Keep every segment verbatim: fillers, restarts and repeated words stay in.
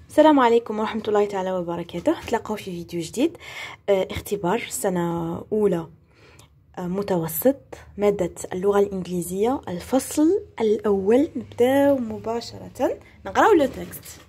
السلام عليكم ورحمة الله تعالى وبركاته. نتلاقاو في فيديو جديد. اه اختبار سنة أولى اه متوسط مادة اللغة الإنجليزية الفصل الأول. نبداو مباشرة نقراو لو تكست.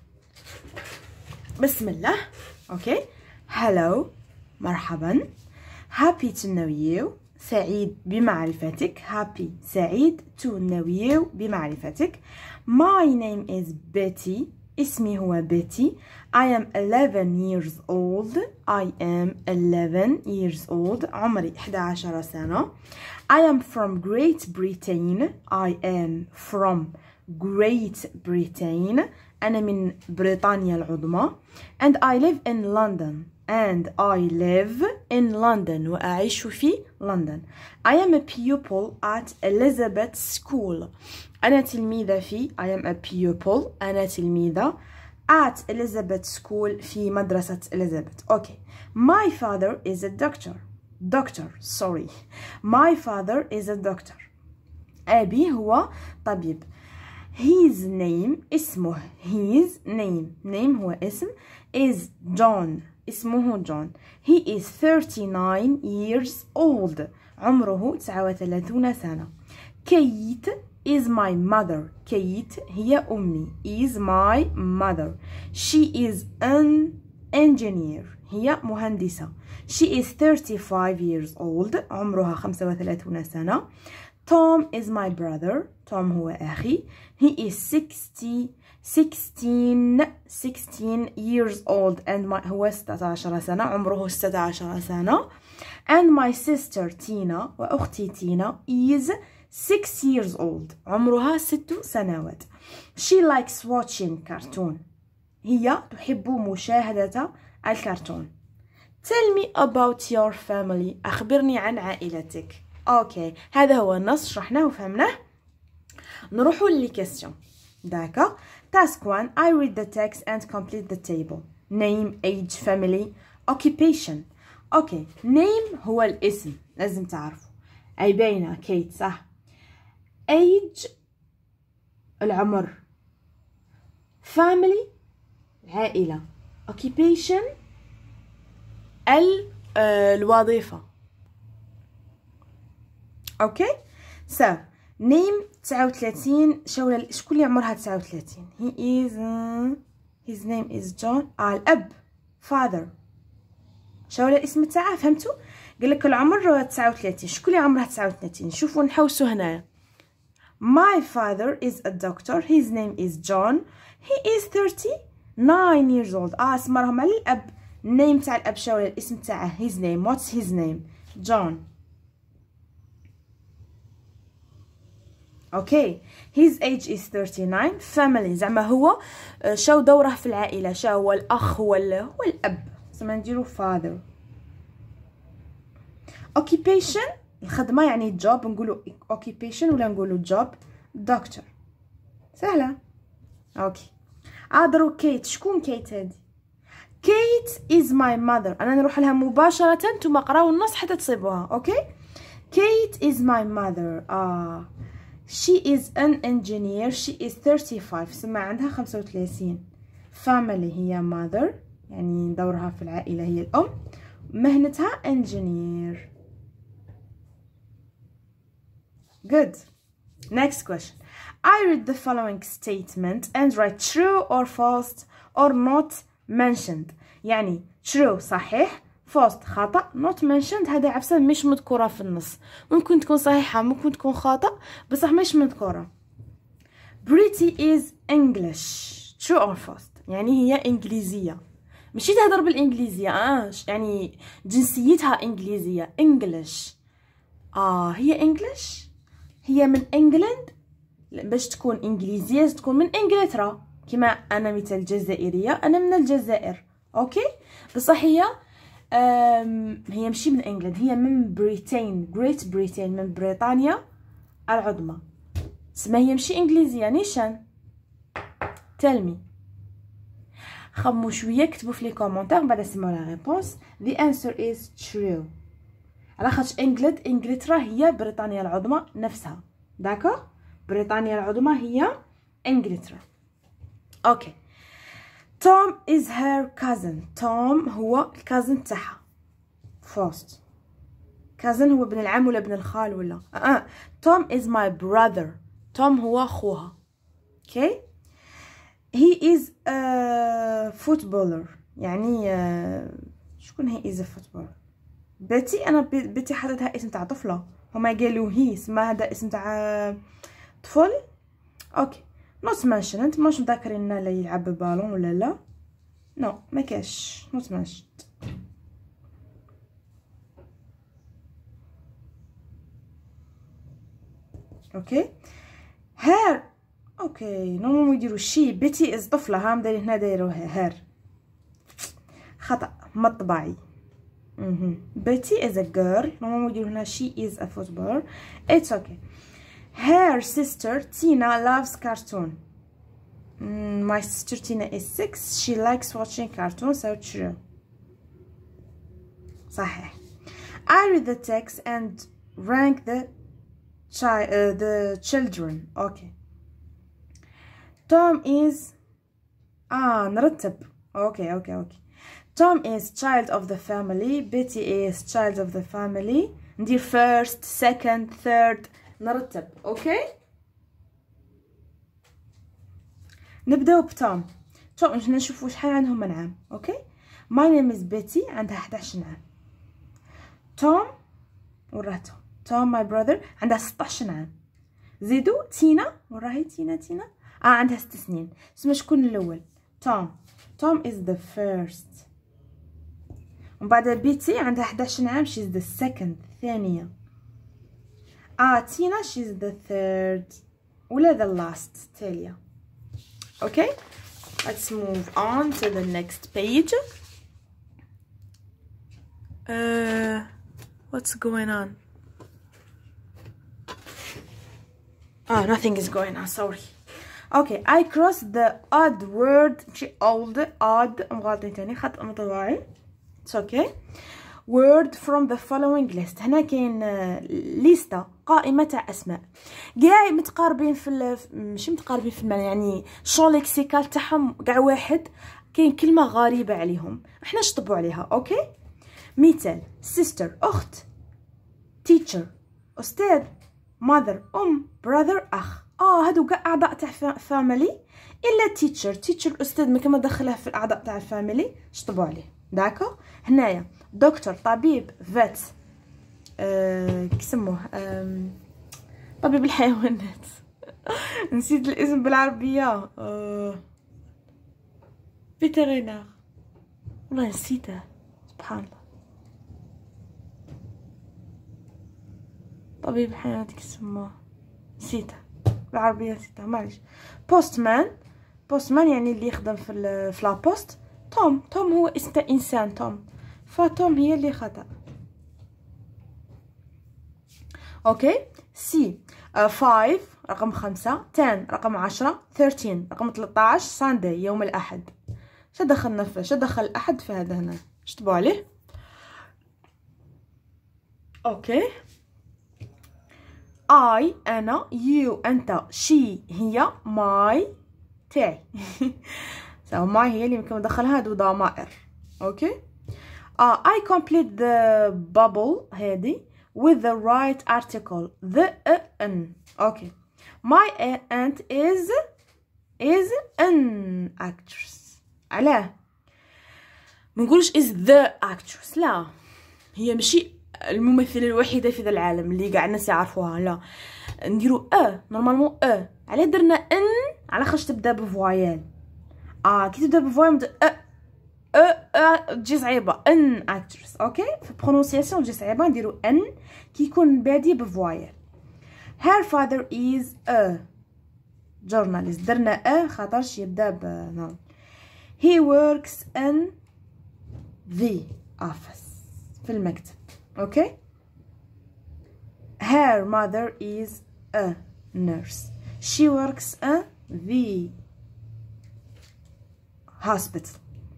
بسم الله. اوكي. Hello، مرحبا. Happy to know you، سعيد بمعرفتك. Happy سعيد to know you بمعرفتك. My name is Betty، اسمي هو بيتي. I am eleven years old. I am eleven years old. عمري إحدى عشرة سنة. I am from Great Britain. I am from Great Britain. أنا من بريطانيا العظمى. And I live in London. And I live in London. وأعيش في لندن. I am a pupil at Elizabeth School. أنا تلميذة في I am a pupil. أنا تلميذة at Elizabeth School في مدرسة Elizabeth. Okay. My father is a doctor. Doctor. Sorry. My father is a doctor. أبي هو طبيب. His name اسمه his name name هو اسم is John. اسمه جون. He is thirty-nine years old. عمره تسعة وثلاثين سنة. Kate is my mother. Kate هي أمي. is my mother. She is an engineer. هي مهندسة. She is thirty-five years old. عمرها خمسة وثلاثين سنة. Tom is my brother. Tom هو أخي. He is sixty sixteen sixteen years old and my هو ستة عشر سنة. عمره ستة عشر سنة. And my sister Tina وأختي تينا is six years old. عمرها ست سنوات. She likes watching cartoon. هي تحب مشاهدة الكرتون. Tell me about your family. أخبرني عن عائلتك. أوكي. هذا هو النص شرحناه وفهمناه. نروحوا للكيستيون. داكا. Task one. I read the text and complete the table. Name, age, family, occupation. أوكي. Name هو الاسم. لازم تعرفوا. أي باينة كيت صح. age العمر. family العائلة. occupation ال الوظيفة. اوكي. so name تسعة وثلاثين. شو شكون اللي عمرها تسعة وثلاثين؟ he is uh, his name is John. آه الأب father. شو الاسم تاعه؟ فهمتوا؟ قال لك العمر تسعة وثلاثين. شكون اللي عمرها تسعة وثلاثين؟ شوفوا نحوسوا هنايا. My father is a doctor. His name is John. He is thirty-nine years old. اه اسمرهم على الأب. name تاع الأب شو الاسم تاعه؟ his name. What's his name? John. Okay. His age is thirty-nine. Family زعما هو شو دوره في العائلة؟ شو هو الأخ هو هو الأب. زعما نديرو father. occupation الخدمة يعني job. نقولو occupation ولا نقولو job. doctor. سهلة. اوكي. عادرو كيت. شكون كيت هادي؟ كيت is my mother. انا نروح لها مباشرة نتوما قراو النص حتى تصيبوها. اوكي. كيت is my mother. اه she is an engineer. she is thirty-five. سما عندها خمسة وثلاثين. family هي mother يعني دورها في العائلة هي الأم. مهنتها engineer. Good. Next question. I read the following statement and write true or false or not mentioned. يعني true صحيح، false خطأ، not mentioned هذا عفسة مش مذكورة في النص. ممكن تكون صحيحة ممكن تكون خطأ بصح مش مذكورة. Pretty is English. true or false يعني هي إنجليزية. مشي تهضر بالإنجليزية اه يعني جنسيتها إنجليزية. English. آه هي English. هي من انجلند. باش تكون انجليزيه تكون من انجلترا. كما انا مثل جزائريه انا من الجزائر. اوكي. بصح هي هي ماشي من انجلند. هي من بريتين. جريت بريتين من بريطانيا العظمى. تسمى هي ماشي انجليزيه. نيشان تلمي. خمو شويه كتبوا في لي كومونتير بعد اسمعوا لا ريبونس. The answer is true. على خاطش انجلند انجلترا هي بريطانيا العظمى نفسها. داكور. بريطانيا العظمى هي انجلترا. اوكي. Tom is her cousin. Tom هو الكازن تاعها. first cousin هو ابن العم ولا ابن الخال ولا اه Tom is my brother. Tom هو أخوها. okay. he is a footballer. يعني uh, شكون he is a footballer. بيتي انا بيتي حطيتها اسم تاع طفله، هما قالوا هي اسمها هذا اسم تاع طفل. اوكي نوت منشن. انت مش مذاكرين لا يلعب بالون ولا لا؟ نو ما كاش نوت منشن. اوكي هير. اوكي نورمال يديروا شي. بيتي از طفله، هام داير هنا دايروها هير. خطا مطبعي. Mm-hmm. Betty is a girl. Normally we do هنا she is a footballer. It's okay. Her sister Tina loves cartoon. Mm, my sister Tina is six. She likes watching cartoons. So true. صحيح. I read the text and rank the child, uh, the children. Okay. Tom is ah نرتب. Okay, okay, okay. Tom is child of the family. Betty is child of the family. ندير first, second, third. نرتب. اوكي نبداو بتوم. توم باش نشوفوا شحال عندهم من عام. اوكي my name is Betty عندها حداش عام. توم وراتو توم my brother عندها ستاش عام. زيدو تينا وراهي تينا تينا اه عندها ست سنين. اسمها شكون الاول؟ توم. توم is the first. ومن بعد بيتي عندها حداش عام. she's the second الثانية. اه تينا she's the third ولا the last التالية. okay let's move on to the next page. uh, what's going on? ah nothing is going on, sorry. okay I crossed the odd word. شي old odd مغالطين تاني خط مطبوعي. It's okay. Word from the following list. هنا كاين ليستا قائمة تاع أسماء قاع متقاربين في ال... ماشي متقاربين في المعنى، يعني شون ليكسيكال تاعهم قاع واحد. كاين كلمة غريبة عليهم احنا نشطبوا عليها. اوكي مثال sister أخت، teacher أستاذ، mother أم، brother أخ. اه هادو قاع أعضاء تاع فاميلي إلا teacher. teacher الأستاذ ما كما دخلها في الأعضاء تاع الفاميلي شطبوا عليه. داكو هنايا دكتور طبيب فيت أه كيسموه أه طبيب الحيوانات نسيت الاسم بالعربية. أه فيترينار والله نسيته سبحان الله. طبيب الحيوانات كيسموه نسيته بالعربية نسيته معليش. بوستمان. بوستمان يعني اللي يخدم في في لابوست. توم. توم هو اسم تاع انسان توم، فتوم هي اللي خطأ. اوكي سي فايف رقم خمسة، تن رقم عشرة، ثيرتين رقم ثلاثطاش، ساندي يوم الأحد. شو دخلنا في شو دخل الأحد في هذا هنا؟ شطبوا عليه. اوكي اي انا، يو انت، شي هي، ماي تاعي. سو ماي هي اللي يمكن ندخلها هادو ضمائر. اوكي اه I complete the bubble هادي with the right article the an. اوكي my aunt is is an actress. علاه ما نقولش is the actress؟ لا هي ماشي الممثله الوحيده في ذا العالم اللي قاع الناس يعرفوها، لا نديرو ا نورمالمون ا. علاه درنا ان على خاطر تبدا بفوايال. اه كي تبدا بفوايال ا ا تجي صعيبه ان اكترس. اوكي في برونونسياسيون تجي صعيبه نديرو ان كي يكون بادي بفوايال. her father is a journalist. درنا ا خاطرش يبدا ب نو. he works in the office في المكتب. اوكي her mother is a nurse. she works at the hospital.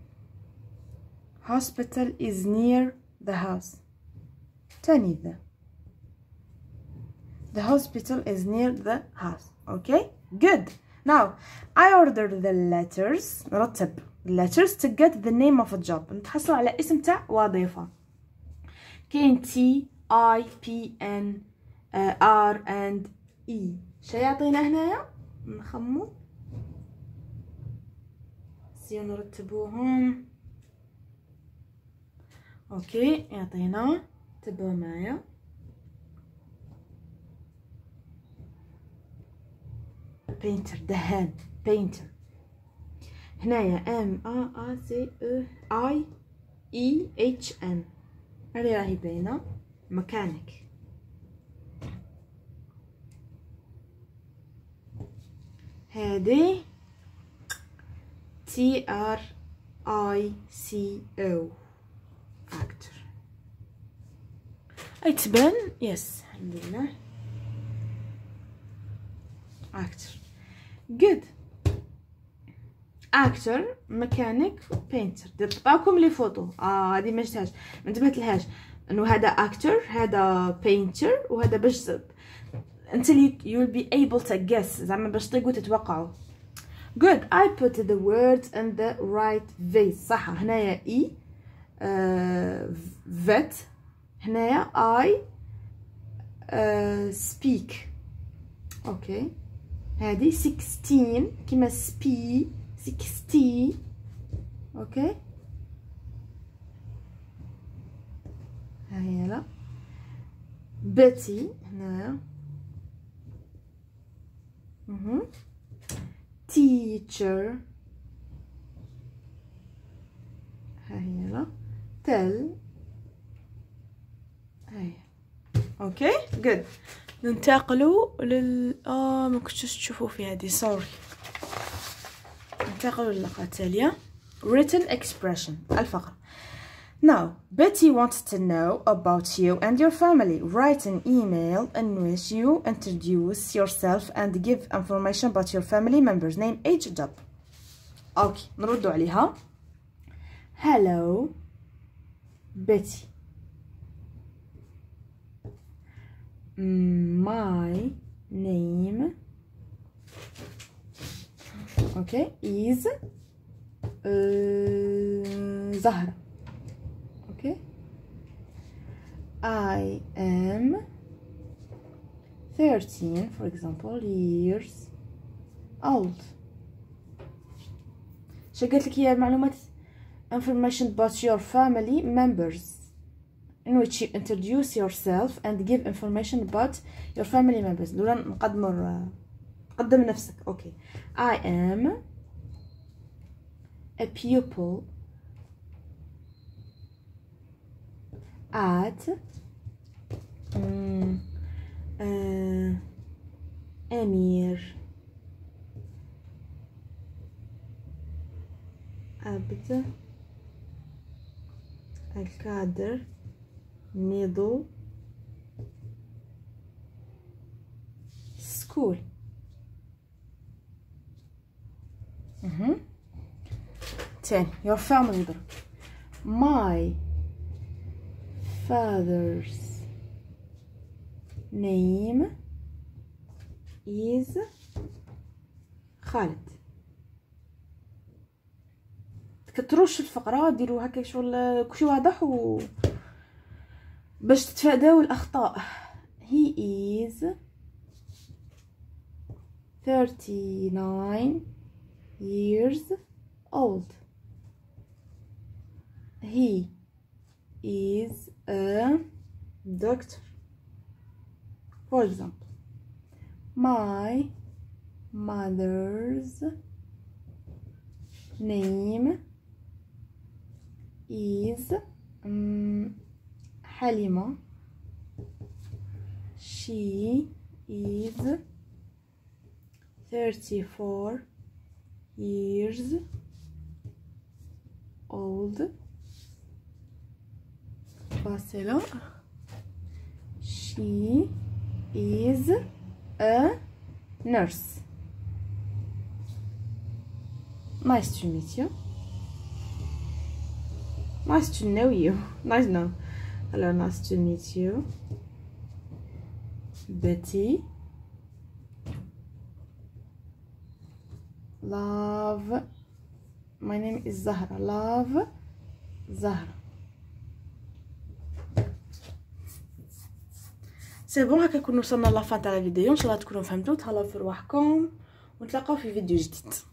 hospital is near the house. تاني ذا the hospital is near the house. okay good. now I order the letters. نرتب letters to get the name of a job. نتحصل على اسم تاع وظيفة. كاين T I P N R and E. شا يعطينا هنايا؟ نخمو زين نرتبوهم. اوكي يعطينا، تبعوا معايا painter دهان painter. هنايا M A A C E I E H N هذه راهي باينة. mechanic. هذه T R I C O actor. أي تبان يس الحمد لله actor. good. actor mechanic painter. تبقاكم لي فوتو. اه هذه ما شفتهاش ما انتبهت لهاش انه هذا actor هذا painter وهذا باش until you you'll be able to guess زعما باش تطيقوا تتوقعوا. good. I put the words in the right way. صح. هنايا E uh, vet. هنايا I uh, speak. اوكي هذه sixteen كيما سبي sixty. اوكي هاي لا بيتي هنايا. اها teacher. هاي لا tell. هاي اوكي good. ننتقلوا لل اه ما كنتوش تشوفوا في هذه سوري. ننتقلوا للقطة التالية written expression الفقرة. now Betty wants to know about you and your family. write an email in which you introduce yourself and give information about your family members name age job. اوكي نردوا عليها. hello Betty, my name okay is uh, Zahra. okay I am thirteen for example years old. شو قلت لك هي معلومات information about your family members in which you introduce yourself and give information about your family members. دولا نقدمر قدم نفسك. اوكي I am a pupil at um, uh, Amir Abd Al-Qadir middle school. mm-hmm. ten your family. my father's name is Khalid. تكتروش الفقرة ديروا هكا شغل كلشي واضح و باش تتفاداو الاخطاء. he is thirty-nine years old. he is a doctor for example. my mother's name is um, Halima. she is thirty-four years old. Basila. she is a nurse. nice to meet you. nice to know you. nice no hello nice to meet you. Betty love my name is زهرة. love زهرة. سي بون. هكا نكون وصلنا لافان تاع الفيديو. ان شاء الله تكونوا فهمتوا. تهلاو في رواحكم ونتلاقاو في فيديو جديد.